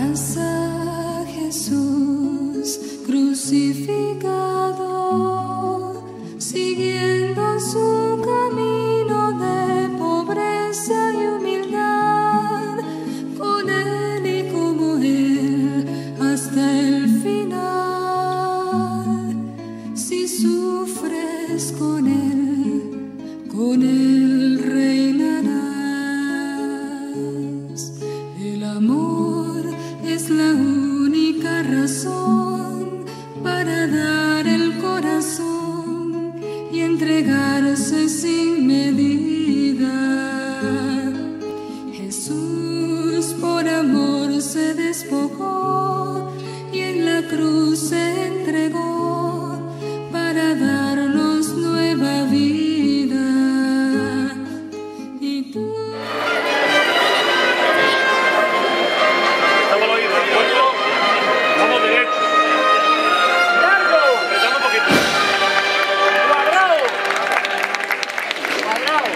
pasa Jesús crucificado, siguiendo su camino de pobreza y humildad, con Él y como Él hasta el final. Si sufres con Él reinarás. El amor es la única razón para dar el corazón y entregarse sin medida. Jesús por amor se despojó y en la cruz se entregó para darnos nueva vida. Y tú... Vamos derecho. ¡Largo! Apretamos un poquito. ¡Cuadrado! ¡Cuadrado!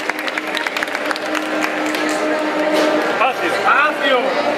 ¡Espacio! ¡Espacio!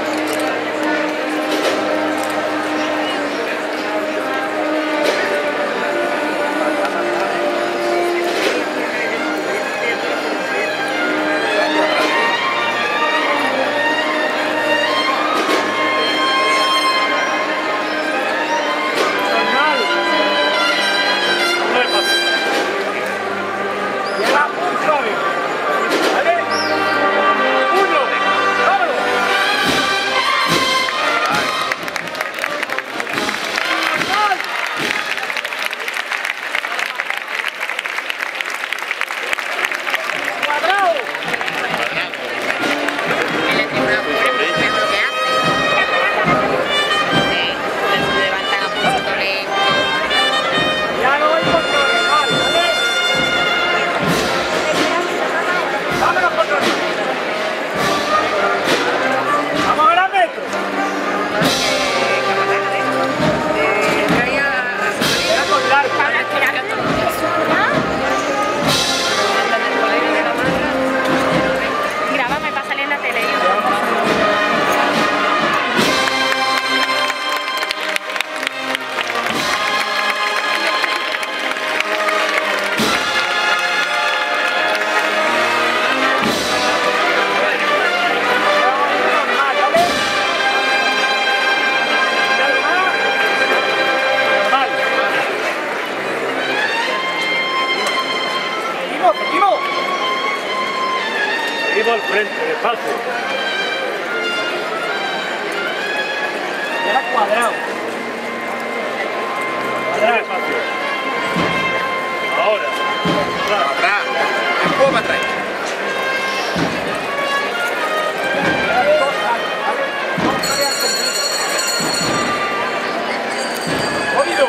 Seguimos al frente, despacio. Y ahora cuadrado. Cuadrado, despacio. Ahora. Atrás. Después para atrás. Oído.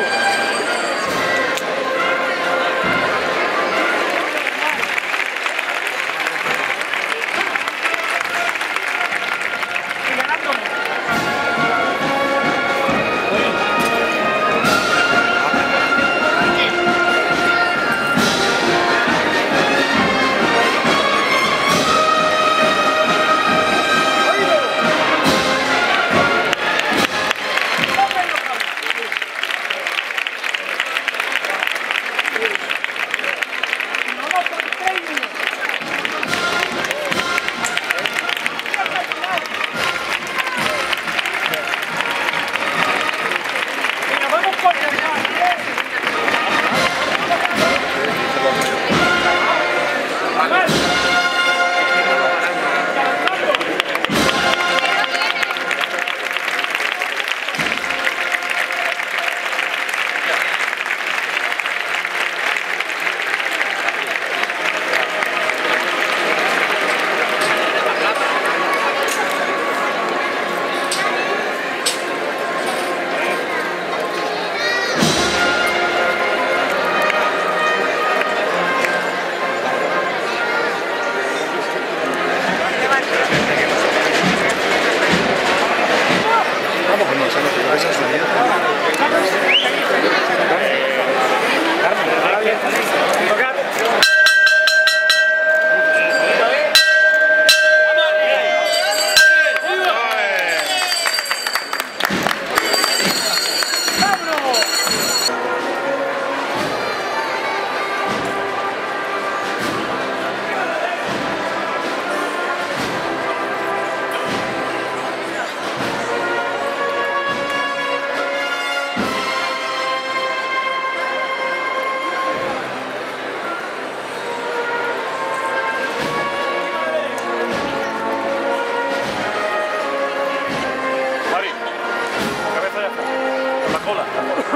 bola.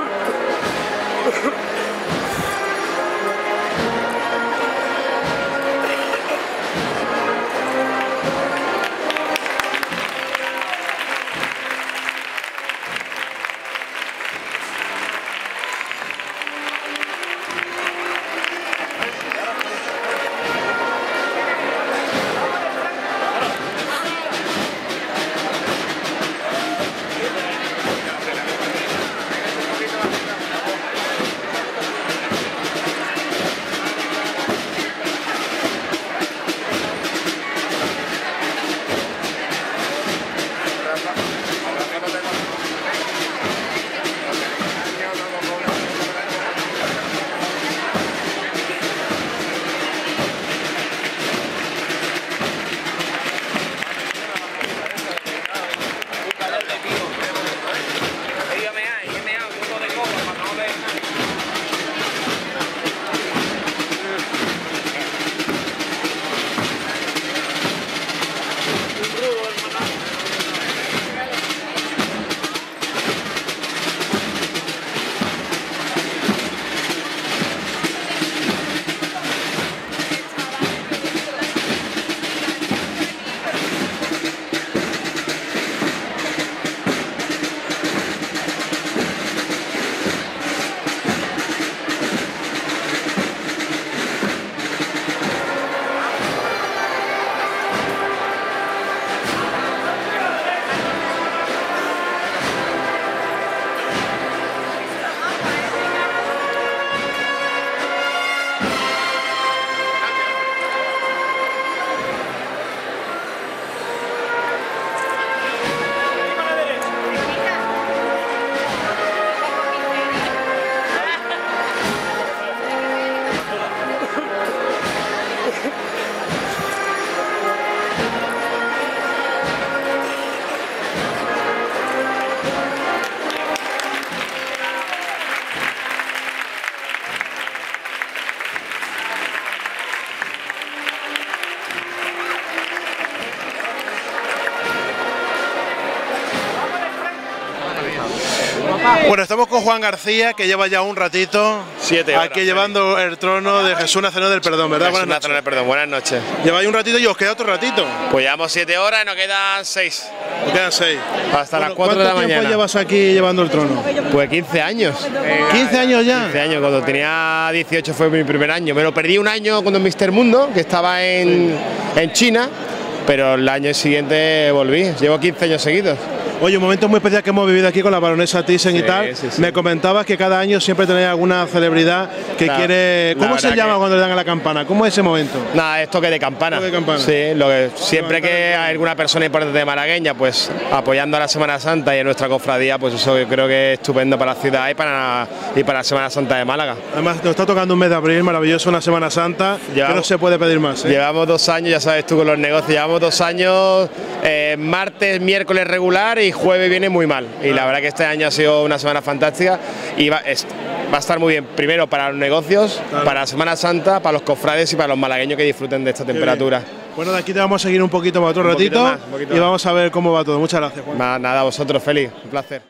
Bueno, estamos con Juan García, que lleva ya un ratito 7 horas, aquí llevando el trono de Jesús Nazareno del Perdón, ¿verdad? Jesús Nazareno del Perdón, buenas noches. Lleváis un ratito y os queda otro ratito. Pues llevamos 7 horas y nos quedan 6. Os quedan 6. Hasta las 4 de la ¿Cuánto tiempo mañana. llevas aquí llevando el trono? Pues 15 años. 15 años ya. 15 años, cuando tenía 18 fue mi primer año. Me lo perdí un año cuando Mr. Mundo, que estaba en China, pero el año siguiente volví. Llevo 15 años seguidos. Oye, un momento muy especial que hemos vivido aquí con la baronesa Thyssen y tal. Sí, sí. Me comentabas que cada año siempre tenéis alguna celebridad que quiere. ¿Cómo se llama cuando le dan a la campana? ¿Cómo es ese momento? Nada, es toque de campana. Toque de campana. Sí, siempre que hay alguna persona importante de malagueña, pues apoyando a la Semana Santa y a nuestra cofradía, pues eso yo creo que es estupendo para la ciudad y para la Semana Santa de Málaga. Además, nos está tocando un mes de abril maravilloso, una Semana Santa, que no se puede pedir más. Llevamos 2 años, ya sabes tú con los negocios, llevamos 2 años, martes, miércoles regular y jueves viene muy mal. Y la verdad que este año ha sido una semana fantástica y va a estar muy bien, primero para los negocios, para la Semana Santa, para los cofrades y para los malagueños que disfruten de esta temperatura. Bueno, de aquí te vamos a seguir un poquito más, otro ratito y vamos a ver cómo va todo. Muchas gracias, Juan. Nada, a vosotros, Félix, un placer.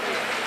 Gracias.